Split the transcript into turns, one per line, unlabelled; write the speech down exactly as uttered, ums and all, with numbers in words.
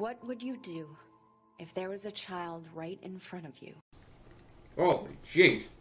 What would you do if there was a child right in front of you?
Holy jeez.